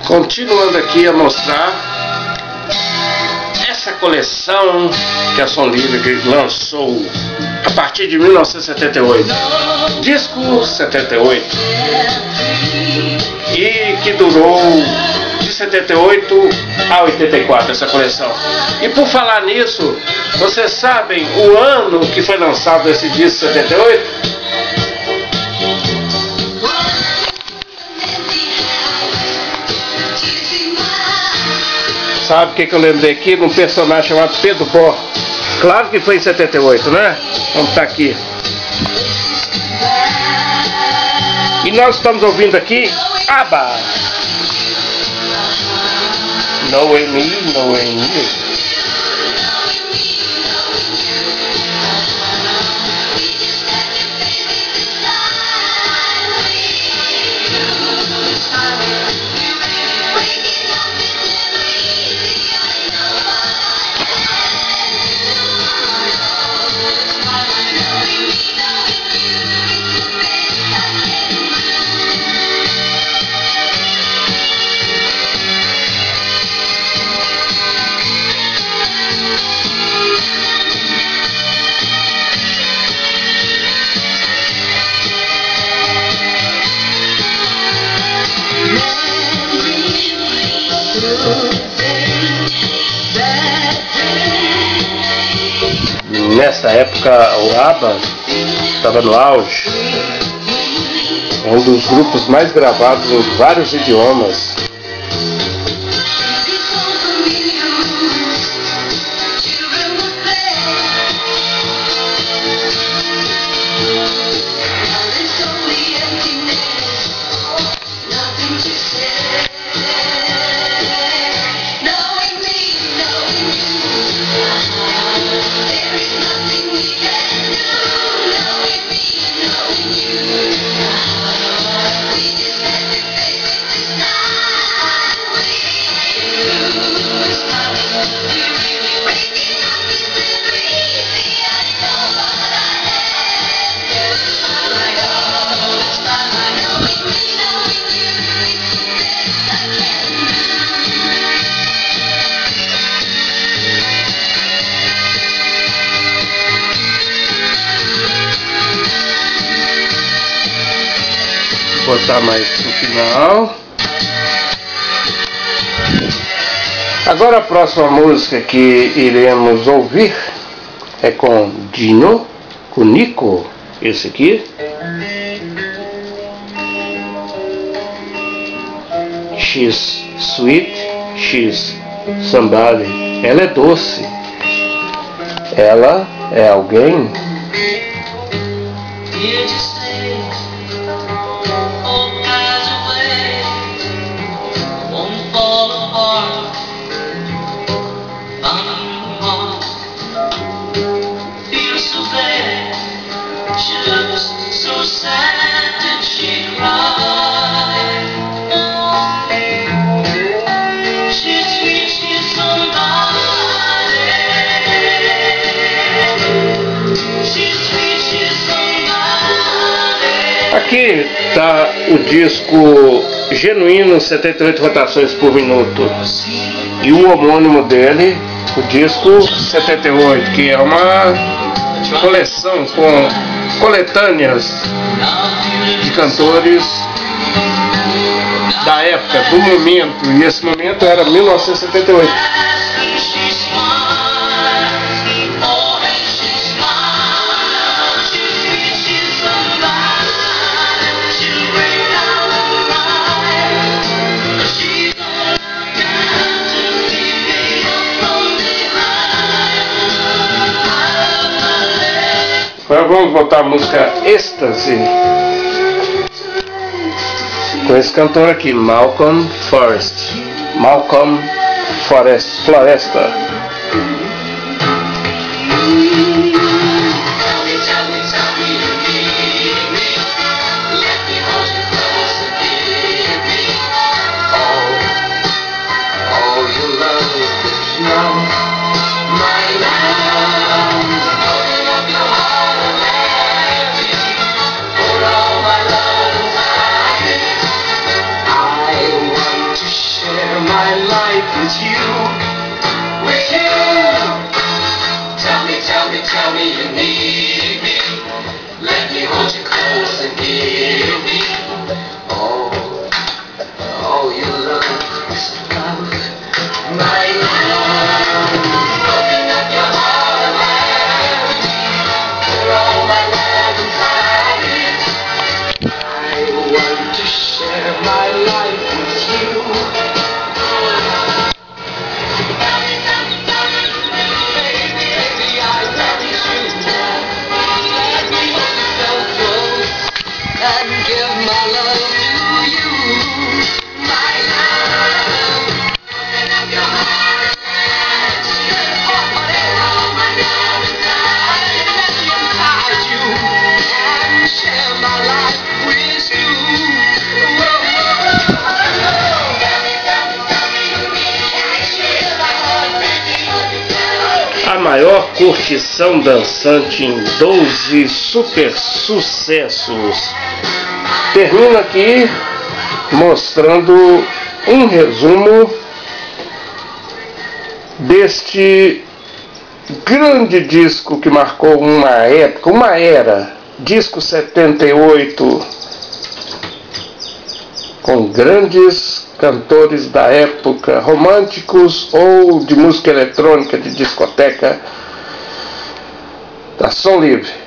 Continuando aqui a mostrar essa coleção que a Som Livre lançou a partir de 1978, disco 78, e que durou de 78 a 84 essa coleção. E por falar nisso, vocês sabem o ano que foi lançado esse disco 78? Sabe o que eu lembrei aqui? De um personagem chamado Pedro Bó. Claro que foi em 78, né? Vamos estar aqui. E nós estamos ouvindo aqui ABBA. Knowing Me, Knowing You. Nessa época o ABBA estava no auge, é um dos grupos mais gravados em vários idiomas. Vou botar mais no final. Agora a próxima música que iremos ouvir é com Dino, com Nico, esse aqui. She's sweet, she's somebody. Ela é doce. Ela é alguém. Aqui está o disco Genuíno, 78 rotações por minuto, e o homônimo dele, o disco 78, que é uma coleção com coletâneas de cantores da época, do momento, e esse momento era 1978. Agora vamos botar a música Êxtase com esse cantor aqui, Malcolm Floresta. with you, with you. Tell me you need me. Let me hold you close and give me all your love, my love. Open up your heart and let me pour all my love inside it. I want to share my life with you. A maior curtição dançante em 12 super sucessos. Termino aqui mostrando um resumo deste grande disco que marcou uma época, uma era, disco 78, com grandes cantores da época, românticos ou de música eletrônica, de discoteca, da Som Livre.